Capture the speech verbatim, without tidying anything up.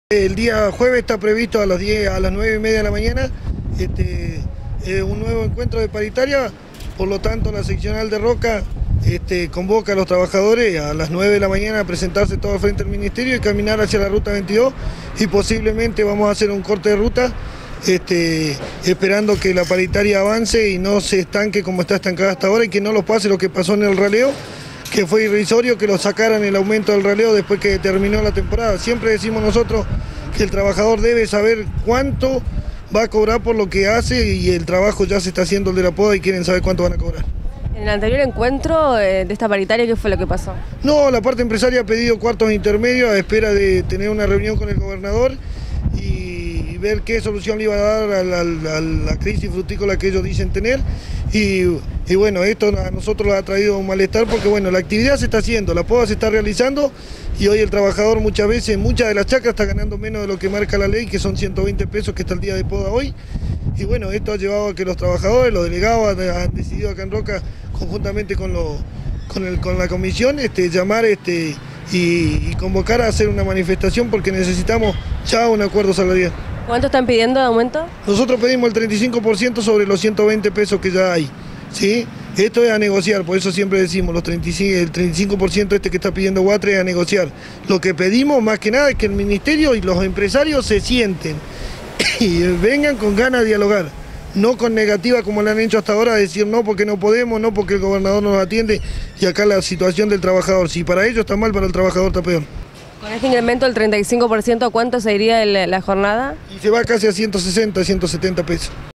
El día jueves está previsto a las diez, a las nueve y media de la mañana este, eh, un nuevo encuentro de paritaria, por lo tanto la seccional de Roca este, convoca a los trabajadores a las nueve de la mañana a presentarse todo frente al ministerio y caminar hacia la ruta veintidós, y posiblemente vamos a hacer un corte de ruta este, esperando que la paritaria avance y no se estanque como está estancada hasta ahora, y que no los pase lo que pasó en el raleo, que fue irrisorio que lo sacaran el aumento del raleo después que terminó la temporada. Siempre decimos nosotros que el trabajador debe saber cuánto va a cobrar por lo que hace, y el trabajo ya se está haciendo el de la poda y quieren saber cuánto van a cobrar. En el anterior encuentro eh, de esta paritaria, ¿qué fue lo que pasó? No, la parte empresaria ha pedido cuartos intermedios a espera de tener una reunión con el gobernador y ver qué solución le iba a dar a la, a la crisis frutícola que ellos dicen tener. Y, y bueno, esto a nosotros nos ha traído un malestar porque bueno, la actividad se está haciendo, la poda se está realizando, y hoy el trabajador muchas veces, muchas de las chacras está ganando menos de lo que marca la ley, que son ciento veinte pesos que está el día de poda hoy. Y bueno, esto ha llevado a que los trabajadores, los delegados han decidido acá en Roca, conjuntamente con, lo, con, el, con la comisión, este, llamar este, y, y convocar a hacer una manifestación porque necesitamos ya un acuerdo salarial. ¿Cuánto están pidiendo de aumento? Nosotros pedimos el treinta y cinco por ciento sobre los ciento veinte pesos que ya hay, ¿sí? Esto es a negociar, por eso siempre decimos, los treinta y cinco, el treinta y cinco por ciento este que está pidiendo Guatre es a negociar. Lo que pedimos más que nada es que el ministerio y los empresarios se sienten y vengan con ganas de dialogar, no con negativa como le han hecho hasta ahora, decir no porque no podemos, no porque el gobernador no nos atiende, y acá la situación del trabajador, si para ellos está mal, para el trabajador está peor. Con este incremento del treinta y cinco por ciento, ¿cuánto se iría el, la jornada? Y se va casi a ciento sesenta, ciento setenta pesos.